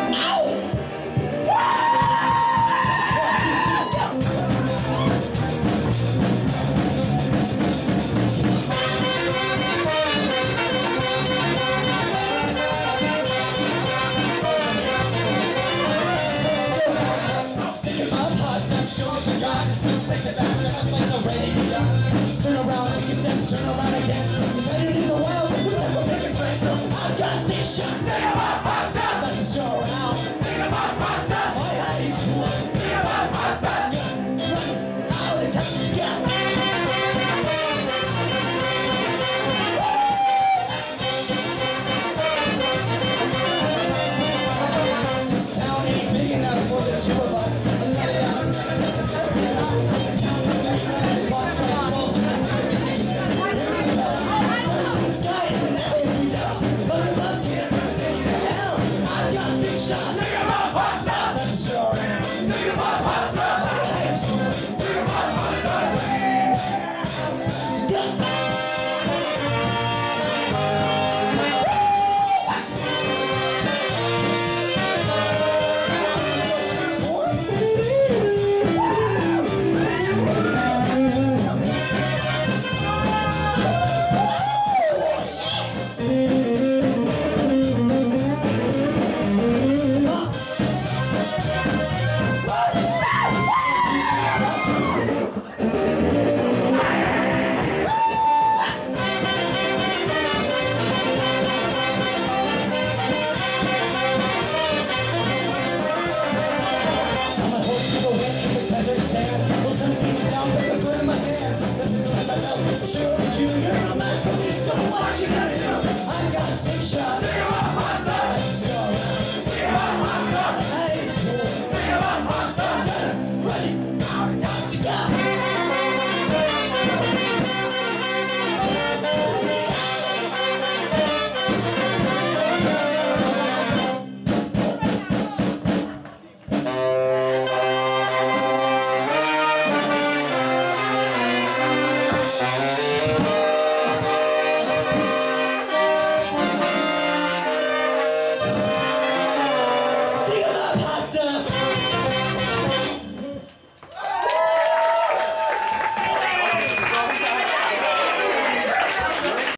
Turn around, take your steps, turn around again. Let it in the wild, we're never making friends. So I've got this shit. Think about pasta. That's a show around. Think about pasta. My head is cool. Think about pasta. All the time you get. This town ain't big enough for the two of us. Let's get it out. Sure, you're a man for me, so watch it.